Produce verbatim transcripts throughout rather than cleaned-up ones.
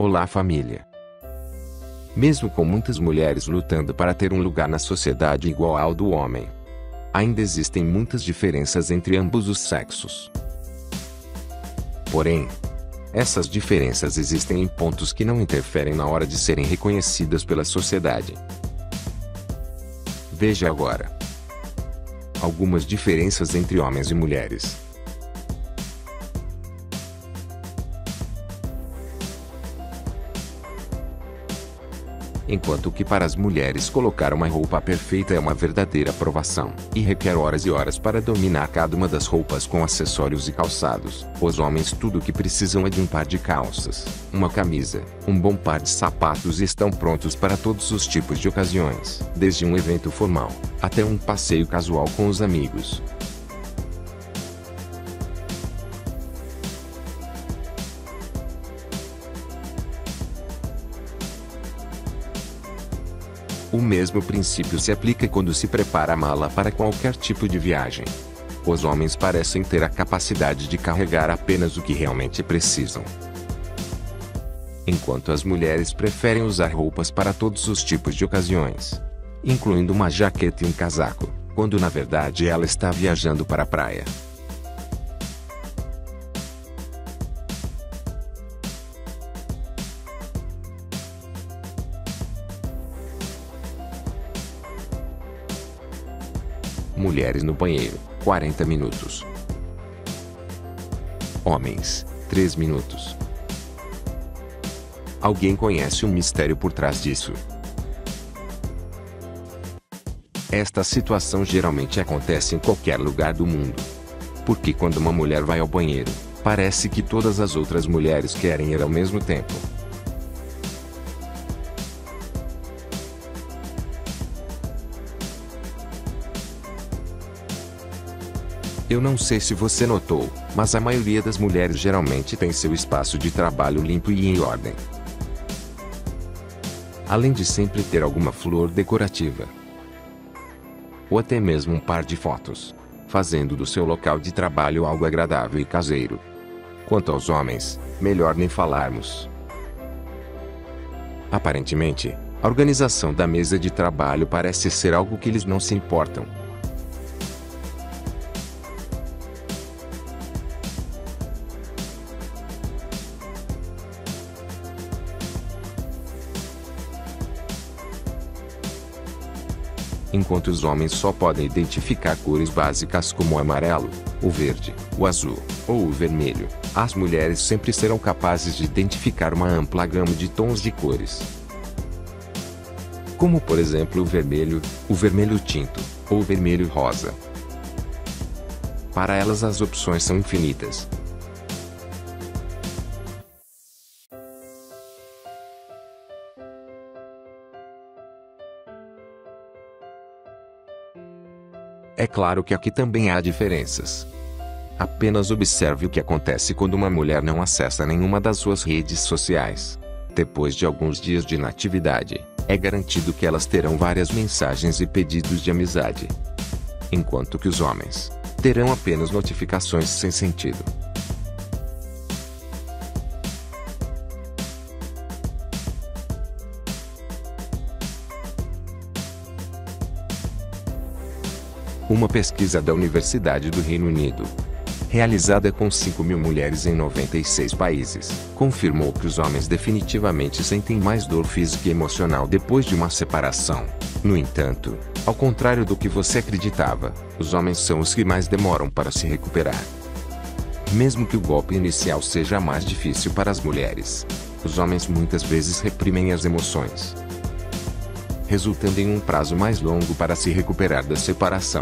Olá, família. Mesmo com muitas mulheres lutando para ter um lugar na sociedade igual ao do homem, ainda existem muitas diferenças entre ambos os sexos. Porém, essas diferenças existem em pontos que não interferem na hora de serem reconhecidas pela sociedade. Veja agora algumas diferenças entre homens e mulheres. Enquanto que para as mulheres colocar uma roupa perfeita é uma verdadeira provação, e requer horas e horas para dominar cada uma das roupas com acessórios e calçados, os homens tudo o que precisam é de um par de calças, uma camisa, um bom par de sapatos e estão prontos para todos os tipos de ocasiões, desde um evento formal, até um passeio casual com os amigos. O mesmo princípio se aplica quando se prepara a mala para qualquer tipo de viagem. Os homens parecem ter a capacidade de carregar apenas o que realmente precisam, enquanto as mulheres preferem usar roupas para todos os tipos de ocasiões, incluindo uma jaqueta e um casaco, quando na verdade ela está viajando para a praia. Mulheres no banheiro, quarenta minutos. Homens, três minutos. Alguém conhece um mistério por trás disso? Esta situação geralmente acontece em qualquer lugar do mundo. Porque quando uma mulher vai ao banheiro, parece que todas as outras mulheres querem ir ao mesmo tempo. Eu não sei se você notou, mas a maioria das mulheres geralmente tem seu espaço de trabalho limpo e em ordem, além de sempre ter alguma flor decorativa, ou até mesmo um par de fotos, fazendo do seu local de trabalho algo agradável e caseiro. Quanto aos homens, melhor nem falarmos. Aparentemente, a organização da mesa de trabalho parece ser algo que eles não se importam. Enquanto os homens só podem identificar cores básicas como o amarelo, o verde, o azul ou o vermelho, as mulheres sempre serão capazes de identificar uma ampla gama de tons de cores, como por exemplo o vermelho, o vermelho tinto ou o vermelho rosa. Para elas as opções são infinitas. É claro que aqui também há diferenças. Apenas observe o que acontece quando uma mulher não acessa nenhuma das suas redes sociais. Depois de alguns dias de inatividade, é garantido que elas terão várias mensagens e pedidos de amizade, enquanto que os homens terão apenas notificações sem sentido. Uma pesquisa da Universidade do Reino Unido, realizada com cinco mil mulheres em noventa e seis países, confirmou que os homens definitivamente sentem mais dor física e emocional depois de uma separação. No entanto, ao contrário do que você acreditava, os homens são os que mais demoram para se recuperar. Mesmo que o golpe inicial seja mais difícil para as mulheres, os homens muitas vezes reprimem as emoções, resultando em um prazo mais longo para se recuperar da separação.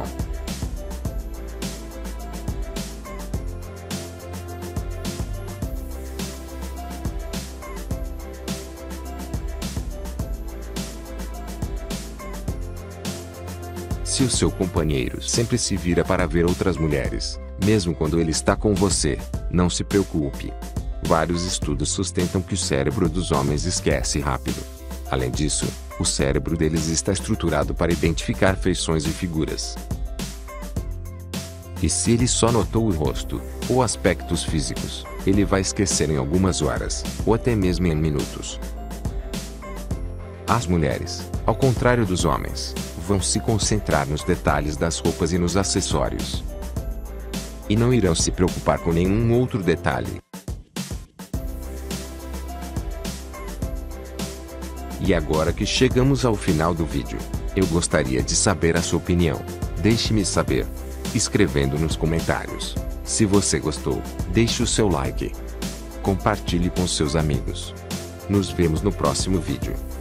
Se o seu companheiro sempre se vira para ver outras mulheres, mesmo quando ele está com você, não se preocupe. Vários estudos sustentam que o cérebro dos homens esquece rápido. Além disso, o cérebro deles está estruturado para identificar feições e figuras. E se ele só notou o rosto, ou aspectos físicos, ele vai esquecer em algumas horas, ou até mesmo em minutos. As mulheres, ao contrário dos homens, vão se concentrar nos detalhes das roupas e nos acessórios. E não irão se preocupar com nenhum outro detalhe. E agora que chegamos ao final do vídeo, eu gostaria de saber a sua opinião. Deixe-me saber, escrevendo nos comentários. Se você gostou, deixe o seu like. Compartilhe com seus amigos. Nos vemos no próximo vídeo.